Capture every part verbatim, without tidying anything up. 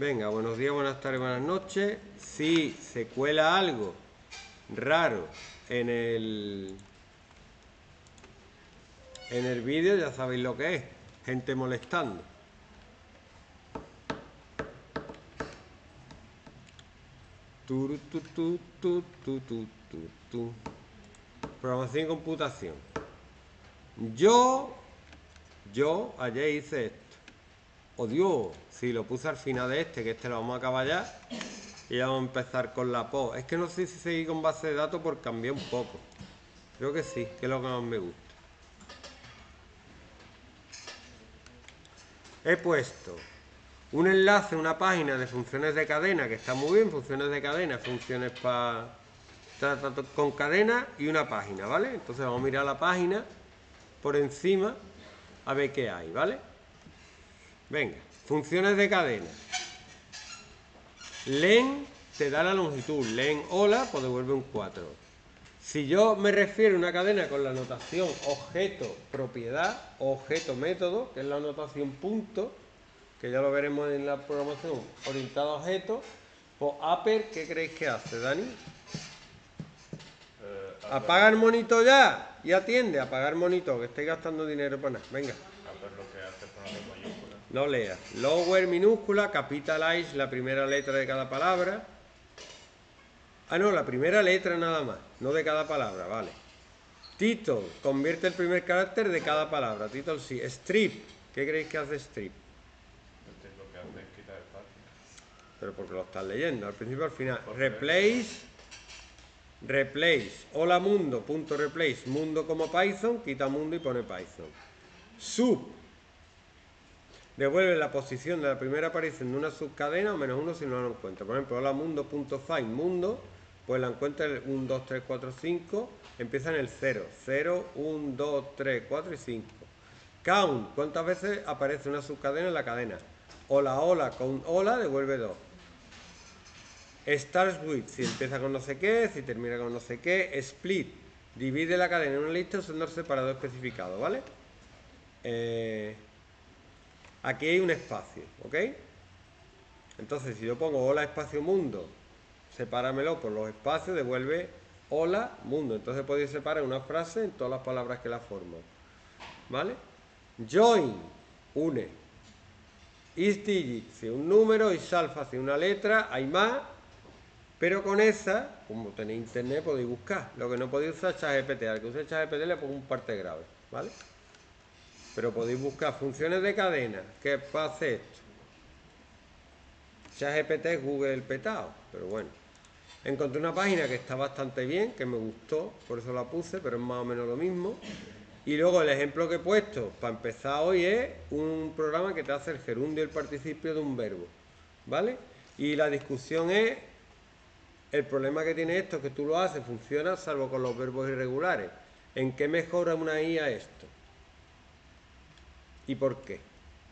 Venga, buenos días, buenas tardes, buenas noches. Si se cuela algo raro en el en el vídeo, ya sabéis lo que es. Gente molestando. Tu, tu, tu, tu, tu, tu, tu, tu. Programación y computación. Yo, yo ayer hice esto. Oh Dios, sí, lo puse al final de este, que este lo vamos a acabar ya. Y ya vamos a empezar con la P O. Es que no sé si seguir con base de datos por cambiar un poco. Creo que sí, que es lo que más me gusta. He puesto un enlace a una página de funciones de cadena, que está muy bien, funciones de cadena, funciones para con cadena y una página, ¿vale? Entonces vamos a mirar la página por encima a ver qué hay, ¿vale? Venga, funciones de cadena. Len te da la longitud, len hola, pues devuelve un cuatro. Si yo me refiero a una cadena con la notación objeto propiedad o objeto método, que es la notación punto, que ya lo veremos en la programación orientada a objetos, pues upper, ¿qué creéis que hace, Dani? Eh, apaga el monitor ya y atiende, apagar monitor, que estáis gastando dinero para nada. Venga. Upper lo que hace es ponerle mayúscula. No leas. Lower minúscula, capitalize la primera letra de cada palabra. Ah, no, la primera letra nada más, no de cada palabra, vale. Title, convierte el primer carácter de cada palabra. Title sí. Strip, ¿qué creéis que hace strip? Este lo que hace es quitar espacio. Pero porque lo estás leyendo, al principio al final. Replace, replace, hola mundo, punto replace, mundo como Python, quita mundo y pone Python. Sub, devuelve la posición de la primera aparición de una subcadena o menos uno si no lo encuentra. Por ejemplo, hola mundo, punto find, mundo, pues la encuentra el uno, dos, tres, cuatro, cinco, empieza en el cero. cero, uno, dos, tres, cuatro y cinco. Count, ¿cuántas veces aparece una subcadena en la cadena? Hola, hola, con hola devuelve dos. Starts with, si empieza con no sé qué, si termina con no sé qué. Split, divide la cadena en una lista usando el separador especificado, ¿vale? Eh, aquí hay un espacio, ¿ok? Entonces, si yo pongo hola espacio mundo, sepáramelo por los espacios, devuelve hola mundo. Entonces podéis separar una frase en todas las palabras que la forman, ¿vale? Join, une. Is digit, si un número, is alfa, si una letra, hay más. Pero con esa, como tenéis internet, podéis buscar. Lo que no podéis usar es ChatGPT. Al que use ChatGPT le pongo un parte grave, ¿vale? Pero podéis buscar funciones de cadena. ¿Qué hace esto? ChatGPT es Google el petado, pero bueno. Encontré una página que está bastante bien, que me gustó, por eso la puse, pero es más o menos lo mismo. Y luego el ejemplo que he puesto para empezar hoy es un programa que te hace el gerundio y el participio de un verbo, ¿vale? Y la discusión es, el problema que tiene esto es que tú lo haces, funciona, salvo con los verbos irregulares. ¿En qué mejora una I A esto? ¿Y por qué?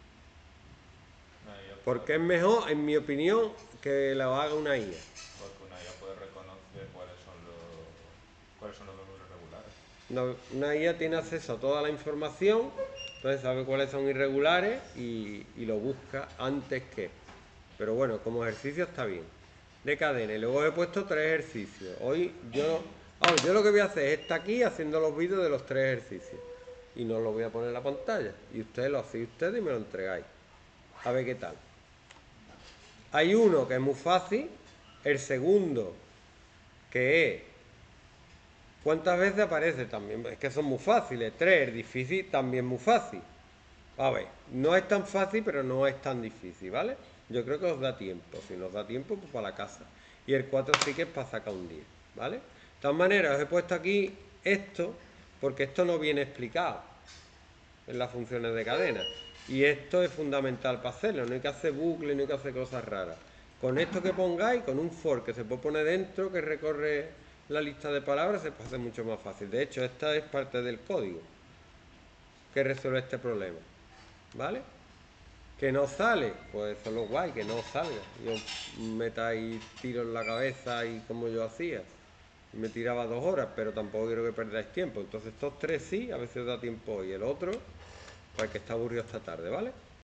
Porque es mejor, en mi opinión, que lo haga una I A. Porque una I A puede reconocer cuáles son los cuáles son los verbos irregulares. No, una I A tiene acceso a toda la información, entonces sabe cuáles son irregulares y, y lo busca antes que. Pero bueno, como ejercicio está bien. De cadena. Y luego he puesto tres ejercicios. Hoy yo, vamos, yo lo que voy a hacer es estar aquí haciendo los vídeos de los tres ejercicios. Y no los voy a poner en la pantalla. Y ustedes lo hacéis ustedes y me lo entregáis. A ver qué tal. Hay uno que es muy fácil. El segundo, que es ¿cuántas veces aparece? También, es que son muy fáciles. Tres, difícil, también muy fácil. A ver, no es tan fácil, pero no es tan difícil, ¿vale? Yo creo que os da tiempo. Si nos da tiempo, pues para la casa. Y el cuatro sí que es para sacar un diez, ¿vale? De todas maneras, os he puesto aquí esto, porque esto no viene explicado en las funciones de cadena. Y esto es fundamental para hacerlo. No hay que hacer bucle, no hay que hacer cosas raras. Con esto que pongáis, con un for que se puede poner dentro, que recorre la lista de palabras, se puede hacer mucho más fácil. De hecho, esta es parte del código que resuelve este problema, ¿vale? Que no sale, pues eso es lo guay, que no salga. Yo metáis tiros en la cabeza y como yo hacía, me tiraba dos horas, pero tampoco quiero que perdáis tiempo. Entonces estos tres sí, a veces da tiempo, y el otro, para el que está aburrido esta tarde, ¿vale?